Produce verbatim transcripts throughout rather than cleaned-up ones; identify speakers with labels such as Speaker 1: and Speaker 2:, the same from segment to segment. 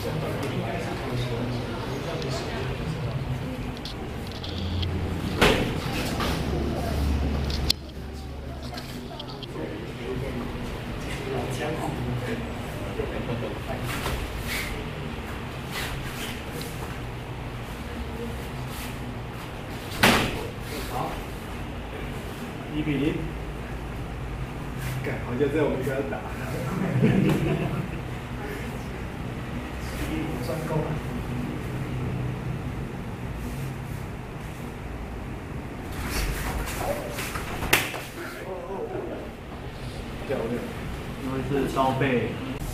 Speaker 1: 好，一比零。干，好像在我们跟他打。专攻啊！漂亮，
Speaker 2: 因为是刀背。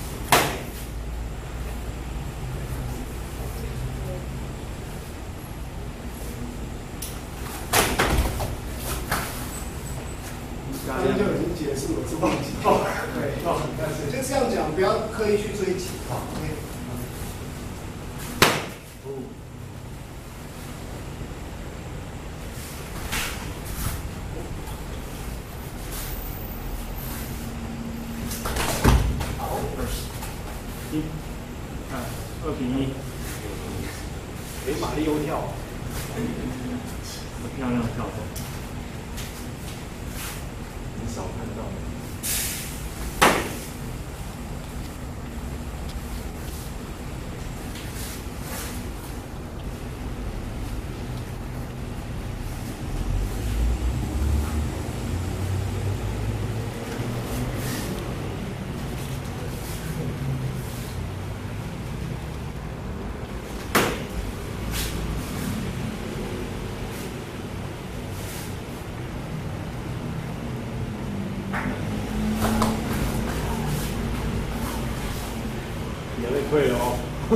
Speaker 3: 刚刚就已经结束了，是忘记了。对，但是就这样讲，不要刻意去追击。好 ，OK。
Speaker 2: 好，一，看二比一。
Speaker 1: 哎，马里欧跳，
Speaker 2: 漂亮跳动。
Speaker 1: 很少看到。有点贵了哦。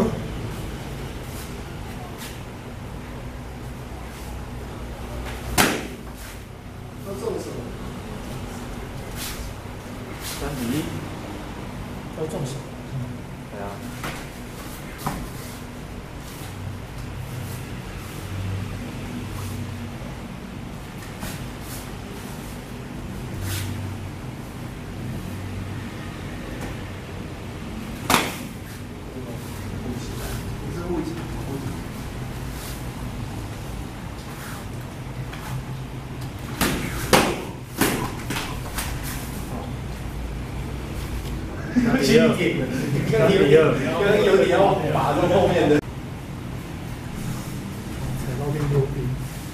Speaker 3: 要中什么？
Speaker 2: 三比一。
Speaker 3: 要中什么？
Speaker 2: 对啊。
Speaker 3: 不是物体，物体。
Speaker 2: 第二，
Speaker 1: 刚刚有
Speaker 2: 第二，
Speaker 1: 刚刚有点要把住后面的。
Speaker 3: 踩到变右边。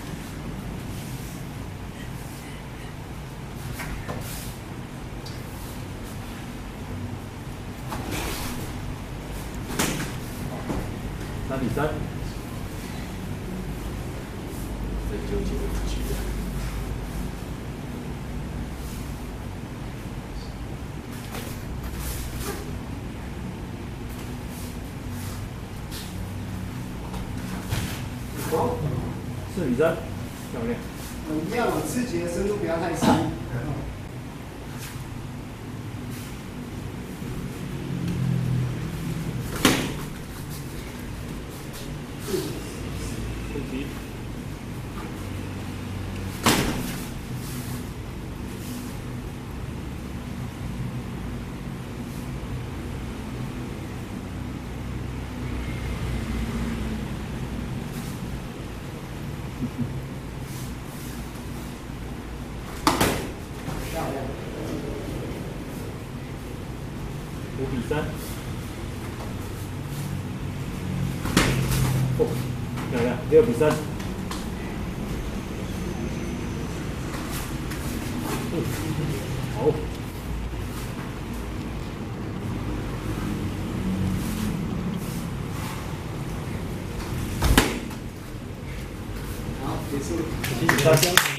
Speaker 2: 三比三。
Speaker 1: 在纠结自己的。
Speaker 3: 好，
Speaker 2: 四比三，漂亮。
Speaker 3: 一样，刺激的深度不要太深。
Speaker 2: 四比。
Speaker 3: 漂亮。
Speaker 2: 五比三。哦，漂亮，六比三。嗯，好。
Speaker 3: 好，结束。
Speaker 2: 七比三。